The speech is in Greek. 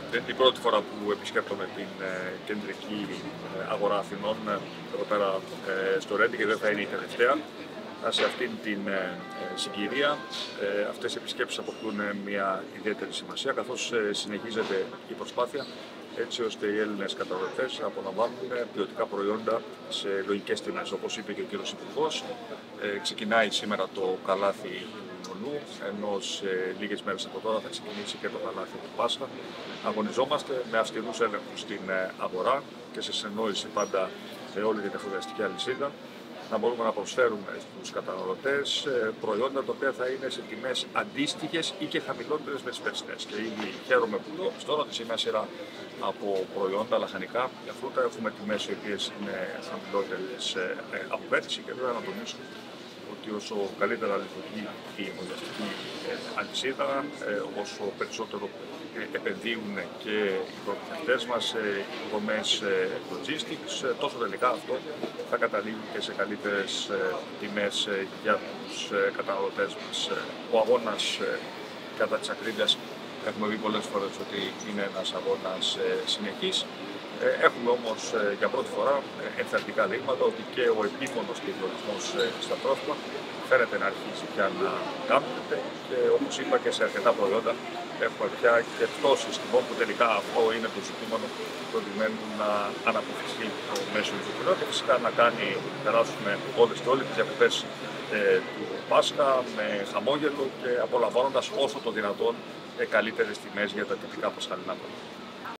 Δεν είναι η πρώτη φορά που επισκέπτομαι την κεντρική αγορά Αθηνών εδώ πέρα στο Ρέντι και δεν θα είναι η τελευταία. Σε αυτήν την συγκυρία αυτές οι επισκέψεις αποκτούν μια ιδιαίτερη σημασία, καθώς συνεχίζεται η προσπάθεια έτσι ώστε οι Έλληνες καταναλωτές να απολαμβάνουν ποιοτικά προϊόντα σε λογικές τιμές. Όπως είπε και ο κύριος Υπουργός, ξεκινάει σήμερα το καλάθι του Νονού, ενώ σε λίγες μέρες από τώρα θα ξεκινήσει και το καλάθι του Πάσχα. Αγωνιζόμαστε με αυστηρούς έλεγχους στην αγορά και σε συνεννόηση πάντα με όλη την εφοδιαστική αλυσίδα, να μπορούμε να προσφέρουμε στους καταναλωτές προϊόντα τα οποία θα είναι σε τιμές αντίστοιχες ή και χαμηλότερες με τις περσινές. Και ήδη χαίρομαι που διαπιστώνω ότι σε μια σειρά από προϊόντα, λαχανικά, για φρούτα έχουμε τιμές οι οποίες είναι χαμηλότερες από πέρσι και βέβαια να τονίσω ότι όσο καλύτερα λειτουργεί η εφοδιαστική αλυσίδα, όσο περισσότερο επενδύουν και οι προμηθευτές μας, οι δομές logistics, τόσο τελικά αυτό θα καταλήγει και σε καλύτερες τιμές για τους καταναλωτές μας. Ο αγώνας κατά της ακρίβειας έχουμε δει πολλές φορές ότι είναι ένας αγώνας συνεχής. Έχουμε όμως για πρώτη φορά ενθαρρυντικά δείγματα ότι και ο επίμονος κυκλοφορισμός στα τρόφιμα φαίνεται να αρχίσει πια να κάμπτεται και όπως είπα και σε αρκετά προϊόντα έχουμε πια και πτώσεις τιμών που τελικά αυτό είναι το ζητούμενο προκειμένου να αναποφευθεί το μέσο ζητούμενο και φυσικά να κάνει περάσουμε όλες και όλοι τις διακοπές του Πάσχα με χαμόγελο και απολαμβάνοντας όσο το δυνατόν καλύτερες τιμές για τα τυπικά πασχαλινά προϊόντα.